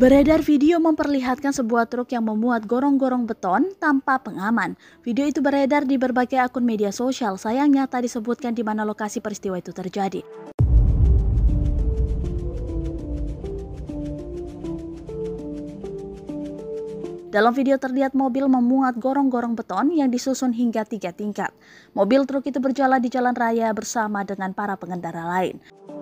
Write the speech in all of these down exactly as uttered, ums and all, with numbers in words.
Beredar video memperlihatkan sebuah truk yang memuat gorong-gorong beton tanpa pengaman. Video itu beredar di berbagai akun media sosial. Sayangnya tak disebutkan di mana lokasi peristiwa itu terjadi. Dalam video terlihat mobil memuat gorong-gorong beton yang disusun hingga tiga tingkat. Mobil truk itu berjalan di jalan raya bersama dengan para pengendara lain.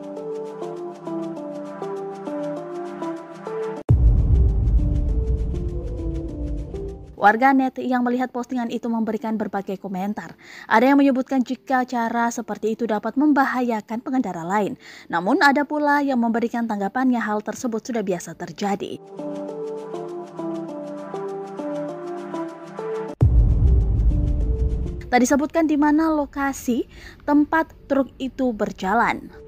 Warganet yang melihat postingan itu memberikan berbagai komentar. Ada yang menyebutkan jika cara seperti itu dapat membahayakan pengendara lain. Namun ada pula yang memberikan tanggapannya hal tersebut sudah biasa terjadi. Tak disebutkan di mana lokasi tempat truk itu berjalan.